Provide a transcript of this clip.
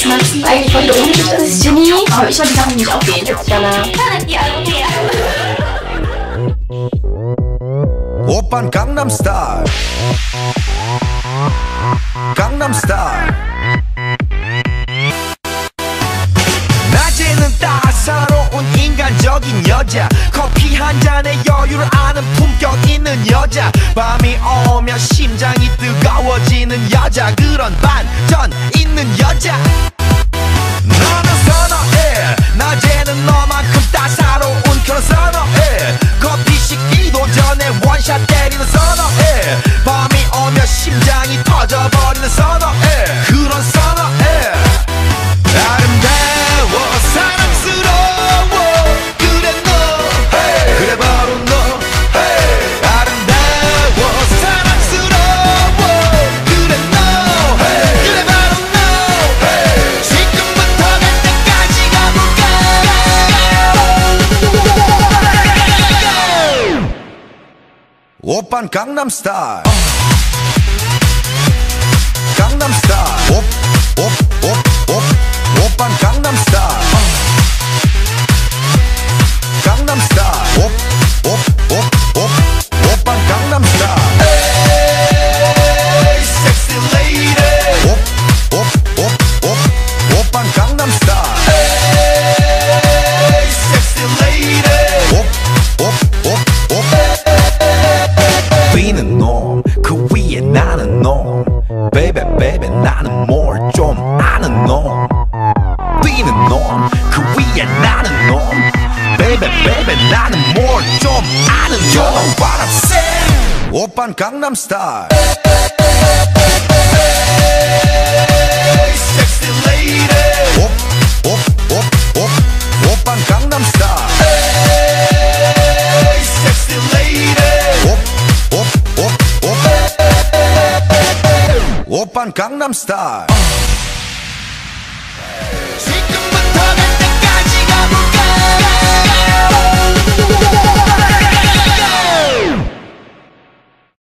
Maxi, eigentlich wollte ich unbedingt, das ist Ginny, aber ich habe die Sachen nicht aufgehen. Jana. 오빤 강남스타일 강남스타일 낮에는 따사로운 인간적인 여자 커피 한 잔에 여유를 아는 품격 있는 여자 밤이 오면 심장이 뜨거워지는 여자 그런 반전 있는 여자 너는 선어해 낮에는 너만큼 따사로운 그런 선어해 커피 식기도 전에 원샷 때리는 선어해 밤이 오면 심장이 터져버리는 선어해 그런 선어해 아름다워 사랑스러워 그래 너 hey. 그래 바로 너 hey. 아름다워 사랑스러워 그래 너 hey. 그래 바로 너 hey. 지금부터 갈 때까지 가볼까 오빤 강남스타일 강남스타일 오빤 강남스타일 강남스타일 오빤 강남스타일 에이 섹시 레이디 오빤 강남스타일 에이 섹시 레이디 B는 놈, 그 위에 나는 놈 Baby baby 나는 뭘 좀 아는 놈 B는 놈, 그 위에 나는 놈 Baby baby 나는 뭘 좀 아는 놈 You know what I'm saying 오빤 강남스타일 Sexy lady 오빤 강남스타일 Sexy lady 오빤 강남스타일 지금